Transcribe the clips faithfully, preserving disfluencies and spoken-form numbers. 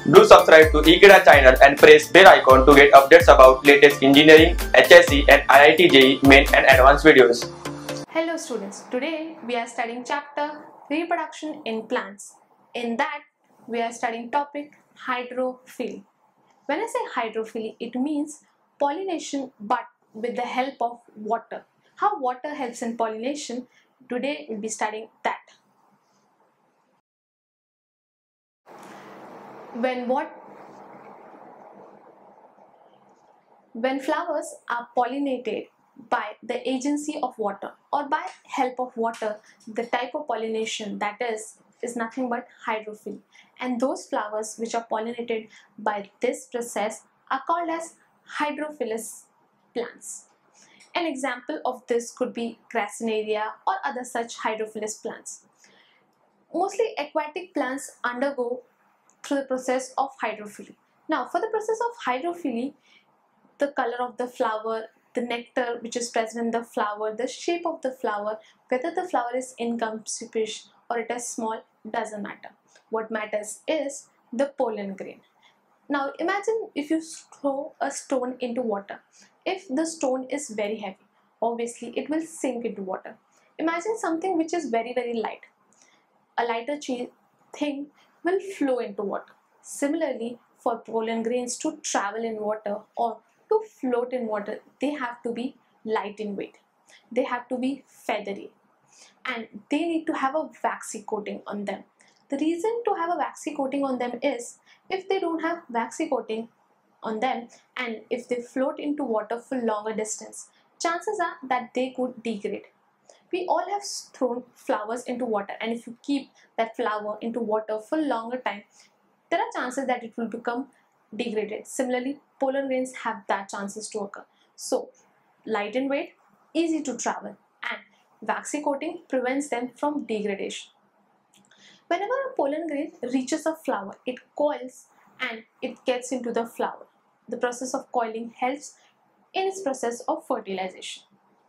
Do subscribe to Ekeeda channel and press bell icon to get updates about latest engineering, H S C and I I T J E E main and advanced videos. Hello students, today we are studying chapter reproduction in plants. In that we are studying topic hydrophily. When I say hydrophily, it means pollination but with the help of water. How water helps in pollination, today we'll be studying that. When what when flowers are pollinated by the agency of water or by help of water, the type of pollination that is is nothing but hydrophily, and those flowers which are pollinated by this process are called as hydrophilous plants. An example of this could be Gracinaria or other such hydrophilous plants. Mostly aquatic plants undergo through the process of hydrophily. Now for the process of hydrophily, the color of the flower, the nectar which is present in the flower, the shape of the flower, whether the flower is incumbent or it is small, doesn't matter. What matters is the pollen grain. Now imagine if you throw a stone into water. If the stone is very heavy, obviously it will sink into water. Imagine something which is very very light. A lighter thing will flow into water. Similarly, for pollen grains to travel in water or to float in water, they have to be light in weight. They have to be feathery and they need to have a waxy coating on them. The reason to have a waxy coating on them is if they don't have waxy coating on them and if they float into water for longer distance, chances are that they could degrade. We all have thrown flowers into water, and if you keep that flower into water for longer time, there are chances that it will become degraded. Similarly, pollen grains have that chances to occur. So, light in weight, easy to travel, and waxy coating prevents them from degradation. Whenever a pollen grain reaches a flower, it coils and it gets into the flower. The process of coiling helps in its process of fertilization.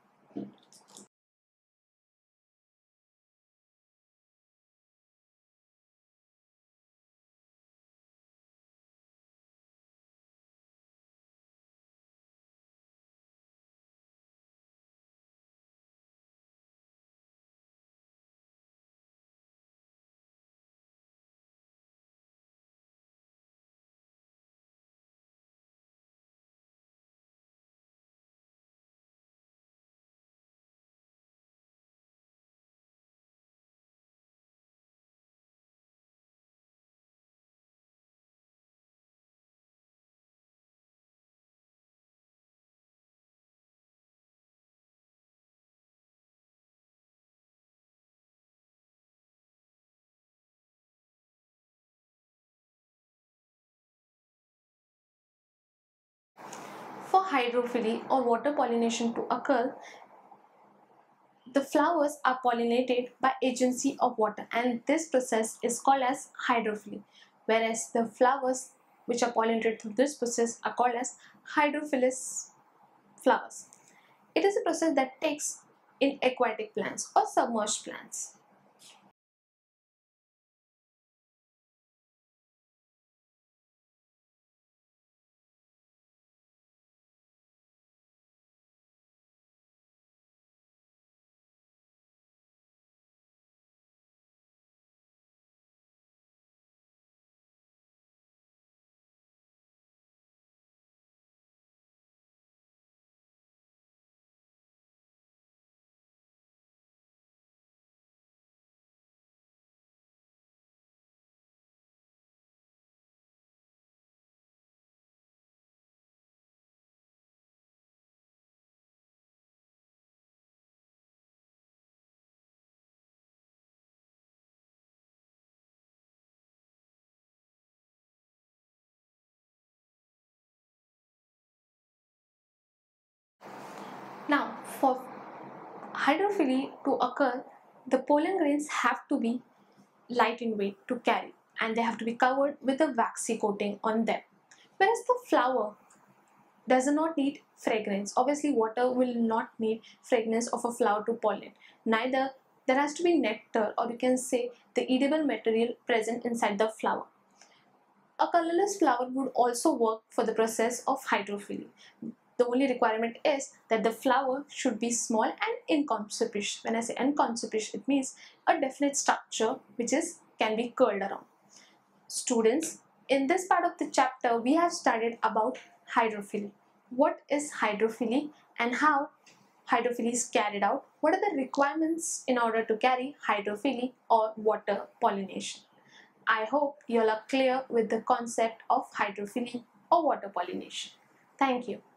For hydrophily or water pollination to occur, the flowers are pollinated by agency of water, and this process is called as hydrophily, whereas the flowers which are pollinated through this process are called as hydrophilous flowers. It is a process that takes in aquatic plants or submerged plants. Now, for hydrophily to occur, the pollen grains have to be light in weight to carry, and they have to be covered with a waxy coating on them. Whereas the flower does not need fragrance. Obviously, water will not need fragrance of a flower to pollinate. Neither there has to be nectar, or you can say the edible material present inside the flower. A colorless flower would also work for the process of hydrophily. The only requirement is that the flower should be small and inconspicuous. When I say inconspicuous, it means a definite structure which is can be curled around. Students, in this part of the chapter, we have studied about hydrophily. What is hydrophily and how hydrophily is carried out? What are the requirements in order to carry hydrophily or water pollination? I hope you all are clear with the concept of hydrophily or water pollination. Thank you.